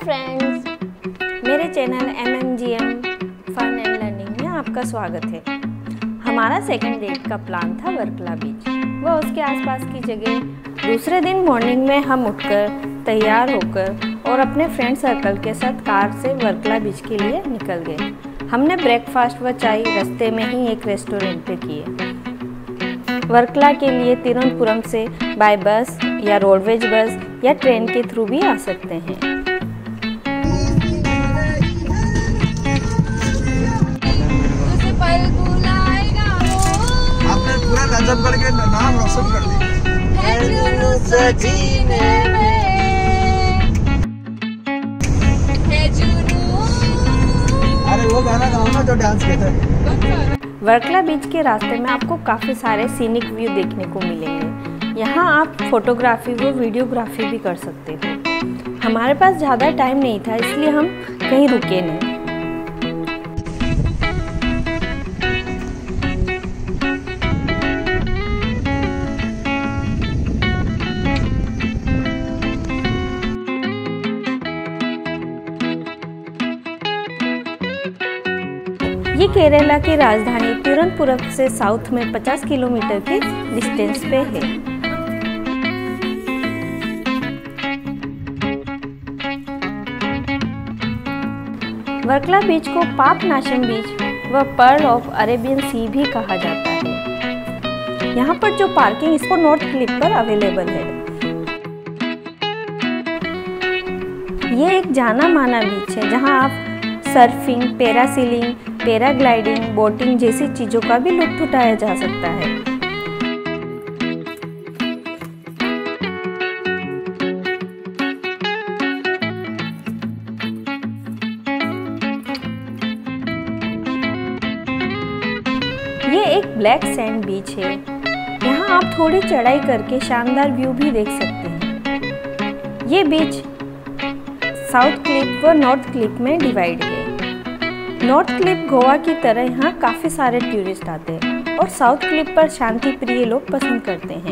Friends, मेरे channel MMGM fun and learning में आपका स्वागत है। हमारा सेकंड डेट का प्लान था वर्कला बीच व उसके आसपास की जगह। दूसरे दिन मॉर्निंग में हम उठकर तैयार होकर और अपने फ्रेंड सर्कल के साथ कार से वर्कला बीच के लिए निकल गए। हमने ब्रेकफास्ट व चाय रास्ते में ही एक रेस्टोरेंट पे किए। वर्कला के लिए तिरुवनंतपुरम से बाय बस या रोडवेज बस या ट्रेन के थ्रू भी आ सकते हैं। आपने पूरा राजमगढ़ के नाम रोशन कर दिया। अरे वो गाना गाओ ना जो डांस कहते हैं। वर्कला बीच के रास्ते में आपको काफ़ी सारे सीनिक व्यू देखने को मिलेंगे। यहाँ आप फोटोग्राफी व वीडियोग्राफी भी कर सकते हो। हमारे पास ज़्यादा टाइम नहीं था, इसलिए हम कहीं रुके नहीं। ये केरला की राजधानी तिरुवनंतपुरम से साउथ में 50 किलोमीटर के डिस्टेंस पे है। वर्कला बीच को पापनाशम बीच व पर्ल ऑफ अरेबियन सी भी कहा जाता है। यहाँ पर जो पार्किंग इसको नॉर्थ क्लिफ पर अवेलेबल है। ये एक जाना माना बीच है जहाँ आप सर्फिंग, पैरासीलिंग, पैराग्लाइडिंग, बोटिंग जैसी चीजों का भी लुत्फ उठाया जा सकता है। ये एक ब्लैक सैंड बीच है। यहाँ आप थोड़ी चढ़ाई करके शानदार व्यू भी देख सकते हैं। ये बीच साउथ क्लिफ व नॉर्थ क्लिफ में डिवाइड है। नॉर्थ क्लिफ गोवा की तरह यहाँ काफ़ी सारे टूरिस्ट आते हैं और साउथ क्लिफ पर शांति प्रिय लोग पसंद करते हैं।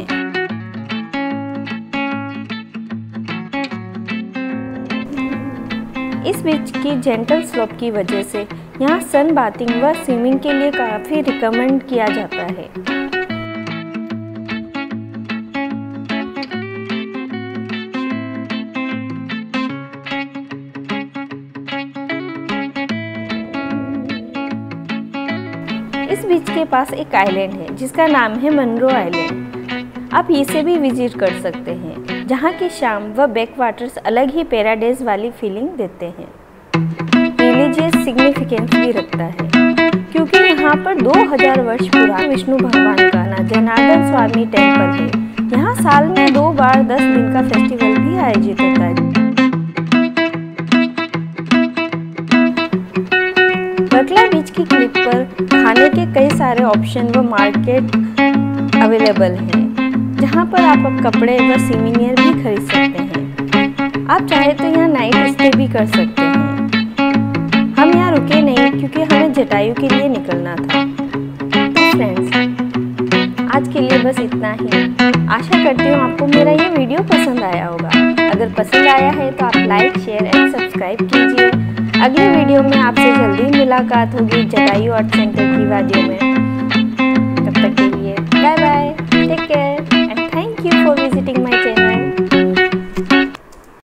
इस बीच की जेंटल स्लोप की वजह से यहाँ सन बाथिंग व स्विमिंग के लिए काफ़ी रिकमेंड किया जाता है। इस बीच के पास एक आइलैंड है जिसका नाम है मनरो आइलैंड। आप इसे भी विजिट कर सकते हैं, जहाँ की शाम व बैक वाटर्स अलग ही पैराडाइज वाली फीलिंग देते हैं। रिलीजियस सिग्निफिकेंस भी रखता है क्योंकि यहाँ पर 2000 वर्ष पुराना विष्णु भगवान का जनार्दन स्वामी टेम्पल है। यहाँ साल में 2 बार 10 दिन का फेस्टिवल भी आयोजित होता है। वर्कला बीच की क्लिफ पर खाने के कई सारे ऑप्शन व मार्केट अवेलेबल हैं, जहां पर आप कपड़े व सीविनियर भी खरीद सकते हैं। आप चाहे तो यहाँ नाइट स्टे भी कर सकते हैं। हम यहाँ रुके नहीं क्योंकि हमें जटायु के लिए निकलना था। तो फ्रेंड्स, आज के लिए बस इतना ही। आशा करती हूँ आपको मेरा ये वीडियो पसंद आया होगा। अगर पसंद आया है तो आप लाइक, शेयर एंड सब्सक्राइब कीजिए। अगले वीडियो में आपसे जल्दी मुलाकात होगी जटायु आर्ट सेंटर की वादियों में।